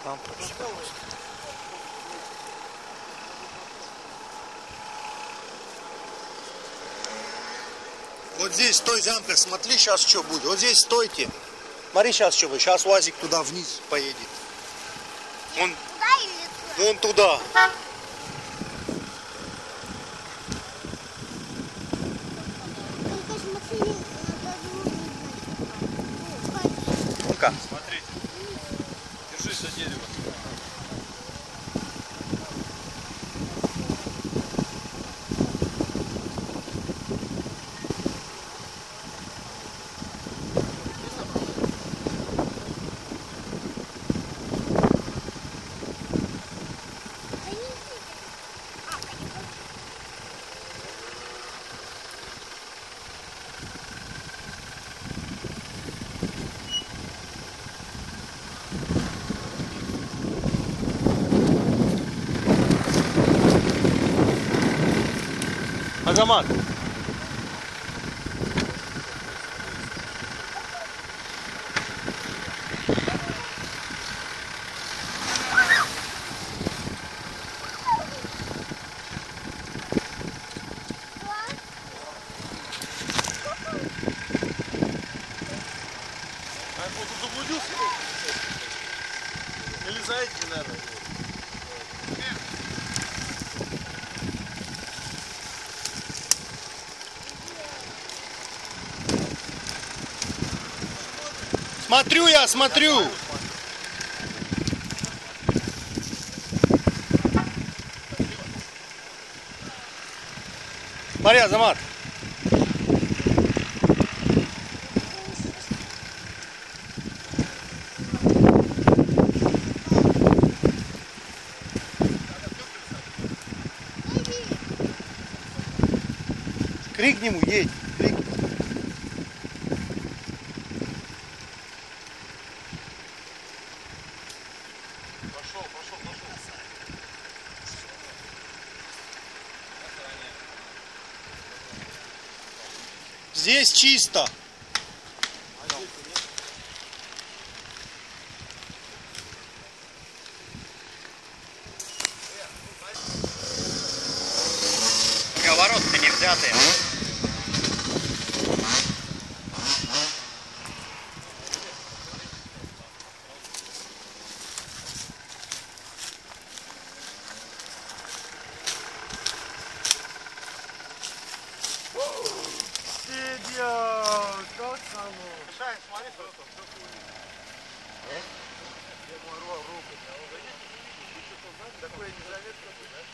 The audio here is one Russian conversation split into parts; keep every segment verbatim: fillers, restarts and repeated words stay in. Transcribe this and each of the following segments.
Там почти. Вот здесь стой, Джампер, смотри, сейчас что будет. Вот здесь стойте. Смотри, сейчас что будет. Сейчас УАЗик туда вниз поедет. Он, Туда или туда? вон туда. Только смотри, Ну-ка. Смотрите. Держись за дерево. Азамат. А он тут заблудился? Или за этим, наверное? Смотрю я, смотрю. Смотри, Азамат. Крикни ему, едь. Крикни. Пошел, пошел, пошел. Здесь чисто. Воротка не взятые. Сидят, как само. Шай, смотри, что там. Я говорю, руку. Такое незаметно.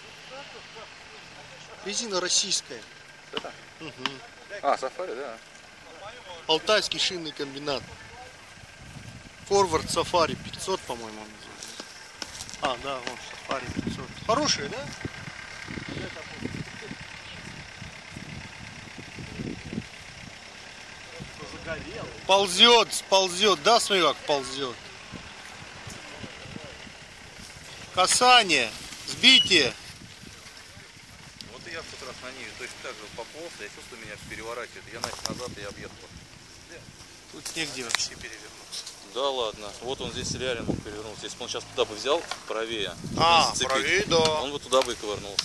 Резина российская. Это? Угу. А, сафари, да. Алтайский шинный комбинат. Форвард Сафари пятьсот, по-моему, он называется. А, да, вон Сафари пятьсот. Хорошие, да? Ползет, ползет, да, смотри, как ползет. Касание, сбитие. Вот и я в тот раз на ней точно так же пополз, я чувствую, меня переворачивает. Я начал назад и объехал. Тут негде вообще перевернуться. Да ладно, вот он здесь реально мог перевернуться. Если бы он сейчас туда бы взял, правее, А, зацепить, правее, да. он бы туда бы и ковырнулся.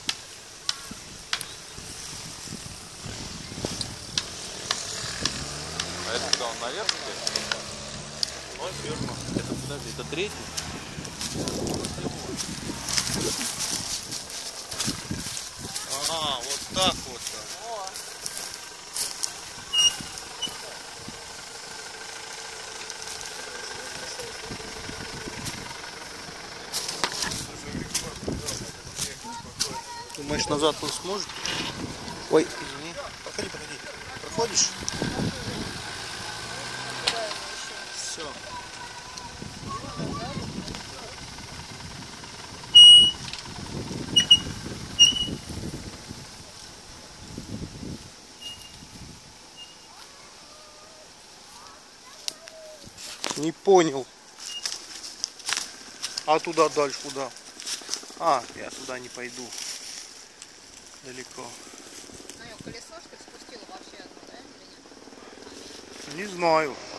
А это куда он наверх? Ну, верно. Это, подожди, это третий? Ага, вот так вот. Думаешь, назад он сможет? Ой, извини. Проходи, проходи. Проходишь? Все. Не понял. А туда дальше куда? А, я туда не пойду. Далеко. Ну, колесо, что ли, спустило вообще одно, да? Или нет? Не знаю.